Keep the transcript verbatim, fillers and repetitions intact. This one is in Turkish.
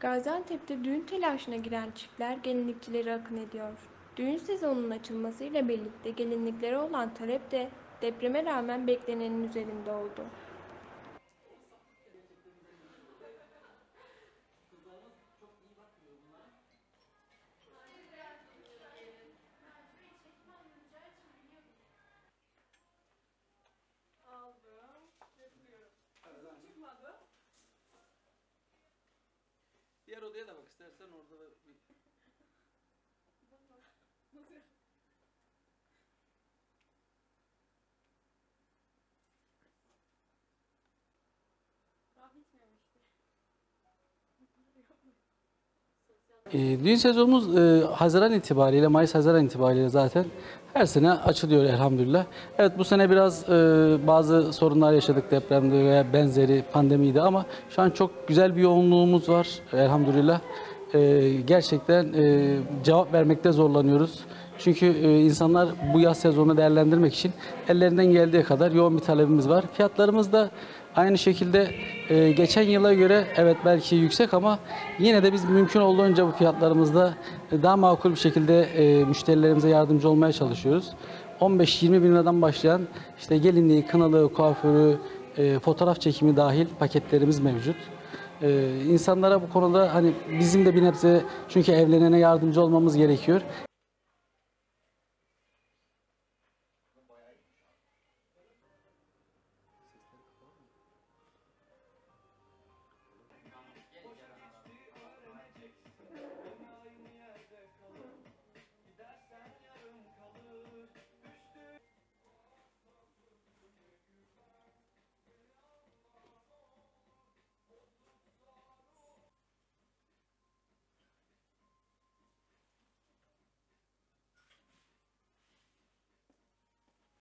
Gaziantep'te düğün telaşına giren çiftler gelinlikçilere akın ediyor. Düğün sezonunun açılmasıyla birlikte gelinliklere olan talep de depreme rağmen beklenenin üzerinde oldu. Diğer odaya da bak istersen orada da bir... E, düğün sezonumuz e, Haziran itibariyle, Mayıs-Haziran itibariyle zaten her sene açılıyor elhamdülillah. Evet, bu sene biraz e, bazı sorunlar yaşadık depremde veya benzeri pandemiydi ama şu an çok güzel bir yoğunluğumuz var elhamdülillah. E, gerçekten e, cevap vermekte zorlanıyoruz. Çünkü e, insanlar bu yaz sezonunu değerlendirmek için ellerinden geldiği kadar yoğun bir talebimiz var. Fiyatlarımız da aynı şekilde e, geçen yıla göre evet belki yüksek ama yine de biz mümkün olduğunca bu fiyatlarımızda daha makul bir şekilde e, müşterilerimize yardımcı olmaya çalışıyoruz. on beş yirmi bin liradan başlayan işte gelinliği, kınalığı, kuaförü, e, fotoğraf çekimi dahil paketlerimiz mevcut. Ee, insanlara bu konuda hani bizim de bir nebze çünkü evlenene yardımcı olmamız gerekiyor.